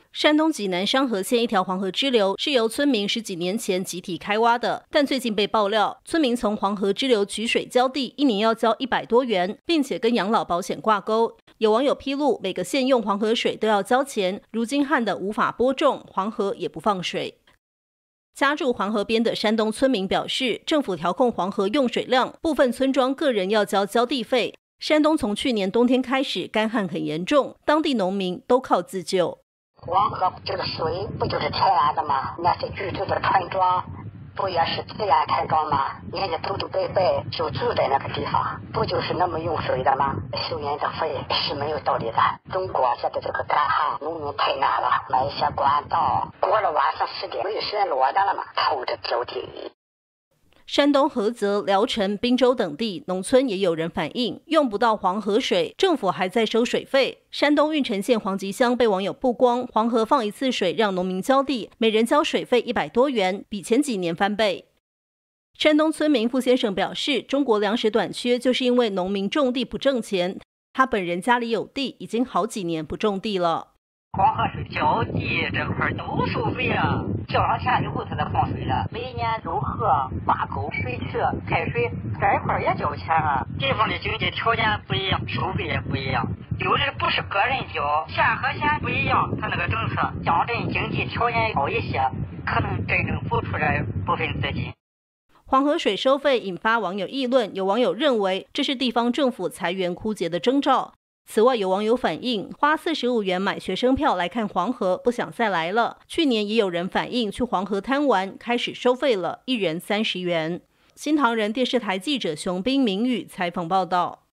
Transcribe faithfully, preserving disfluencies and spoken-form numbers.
山东济南商河县一条黄河支流是由村民十几年前集体开挖的，但最近被爆料，村民从黄河支流取水浇地，一年要交一百多元，并且跟养老保险挂钩。有网友披露，每个县用黄河水都要交钱，如今旱得无法播种，黄河也不放水。家住黄河边的山东村民表示，政府调控黄河用水量，部分村庄个人要交浇地费。山东从去年冬天开始干旱很严重，当地农民都靠自救。 黄河这个水不就是天然的吗？那些居住的村庄不也是自然村庄吗？人家祖祖辈辈就住在那个地方，不就是那么用水的吗？收人的费是没有道理的。中国现在这个干旱，农民太难了，买一些管道，过了晚上十点，没有时间落单了嘛，偷着浇地。 山东菏泽、聊城、滨州等地农村也有人反映，用不到黄河水，政府还在收水费。山东运城县黄集乡被网友曝光，黄河放一次水让农民浇地，每人交水费一百多元，比前几年翻倍。山东村民傅先生表示，中国粮食短缺就是因为农民种地不挣钱，他本人家里有地，已经好几年不种地了。 黄河水浇地这块都收费啊，交上钱以后他才放水了。每年沟河、挖沟、水渠、开水这一块也交钱啊。地方的经济条件不一样，收费也不一样。有的不是个人交，县和县不一样，他那个政策乡镇经济条件好一些，可能真正付出来部分资金。 黄河水收费引发网友议论，有网友认为这是地方政府财源枯竭的征兆。此外，有网友反映，花四十五元买学生票来看黄河，不想再来了。去年也有人反映去黄河滩玩，开始收费了，一人三十元。新唐人电视台记者熊斌、明宇采访报道。